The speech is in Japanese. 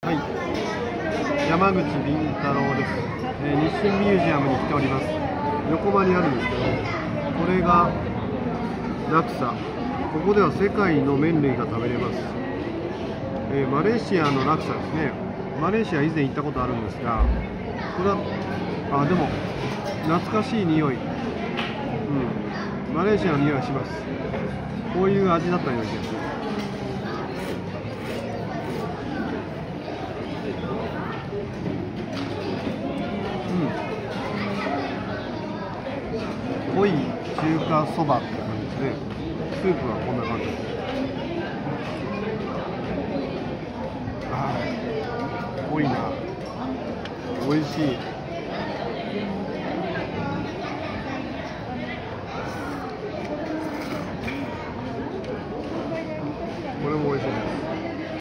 はい、山口倫太郎です。日清ミュージアムに来ております。横浜にあるんですけど、これがラクサ。ここでは世界の麺類が食べれます。マレーシアのラクサですね。マレーシア以前行ったことあるんですが、これはでも懐かしい匂い、マレーシアの匂いがします。こういう味だったような気がする。濃い中華そばって感じですね。スープはこんな感じです。濃いな。美味しい。